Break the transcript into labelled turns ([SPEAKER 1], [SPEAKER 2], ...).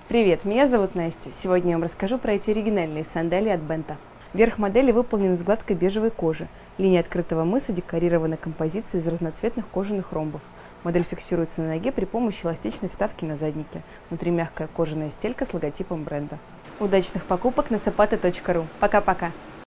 [SPEAKER 1] Привет, меня зовут Настя. Сегодня я вам расскажу про эти оригинальные сандалии от Бента. Верх модели выполнен из гладкой бежевой кожи. Линия открытого мыса декорирована композицией из разноцветных кожаных ромбов. Модель фиксируется на ноге при помощи эластичной вставки на заднике. Внутри мягкая кожаная стелька с логотипом бренда. Удачных покупок на sapato.ru. Пока-пока!